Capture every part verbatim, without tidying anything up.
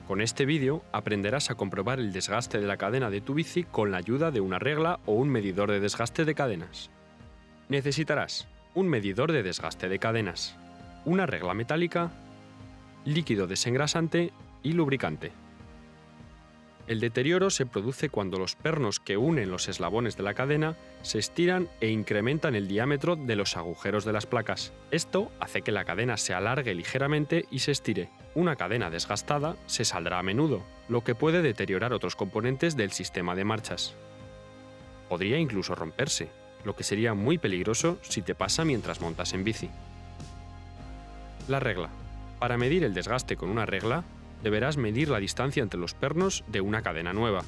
Con este vídeo aprenderás a comprobar el desgaste de la cadena de tu bici con la ayuda de una regla o un medidor de desgaste de cadenas. Necesitarás un medidor de desgaste de cadenas, una regla metálica, líquido desengrasante y lubricante. El deterioro se produce cuando los pernos que unen los eslabones de la cadena se estiran e incrementan el diámetro de los agujeros de las placas. Esto hace que la cadena se alargue ligeramente y se estire. Una cadena desgastada se saldrá a menudo, lo que puede deteriorar otros componentes del sistema de marchas. Podría incluso romperse, lo que sería muy peligroso si te pasa mientras montas en bici. La regla. Para medir el desgaste con una regla, deberás medir la distancia entre los pernos de una cadena nueva.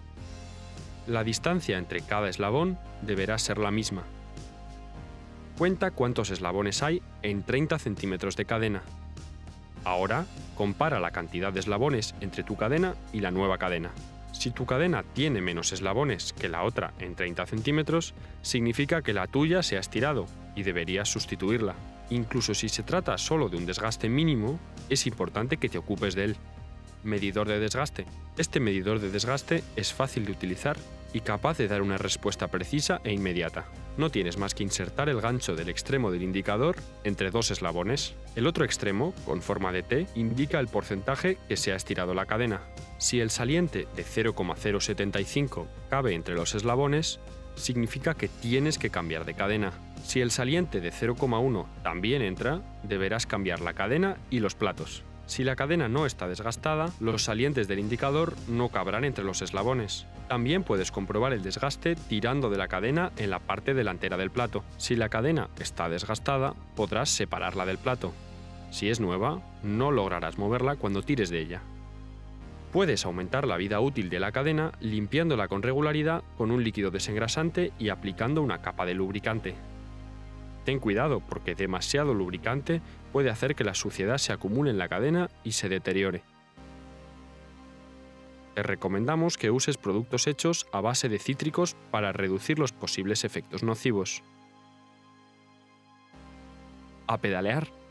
La distancia entre cada eslabón deberá ser la misma. Cuenta cuántos eslabones hay en treinta centímetros de cadena. Ahora, compara la cantidad de eslabones entre tu cadena y la nueva cadena. Si tu cadena tiene menos eslabones que la otra en treinta centímetros, significa que la tuya se ha estirado y deberías sustituirla. Incluso si se trata solo de un desgaste mínimo, es importante que te ocupes de él. Medidor de desgaste. Este medidor de desgaste es fácil de utilizar y capaz de dar una respuesta precisa e inmediata. No tienes más que insertar el gancho del extremo del indicador entre dos eslabones. El otro extremo, con forma de T, indica el porcentaje que se ha estirado la cadena. Si el saliente de cero coma cero setenta y cinco cabe entre los eslabones, significa que tienes que cambiar de cadena. Si el saliente de cero coma uno también entra, deberás cambiar la cadena y los platos. Si la cadena no está desgastada, los salientes del indicador no cabrán entre los eslabones. También puedes comprobar el desgaste tirando de la cadena en la parte delantera del plato. Si la cadena está desgastada, podrás separarla del plato. Si es nueva, no lograrás moverla cuando tires de ella. Puedes aumentar la vida útil de la cadena limpiándola con regularidad con un líquido desengrasante y aplicando una capa de lubricante. Ten cuidado porque demasiado lubricante puede hacer que la suciedad se acumule en la cadena y se deteriore. Te recomendamos que uses productos hechos a base de cítricos para reducir los posibles efectos nocivos. A pedalear.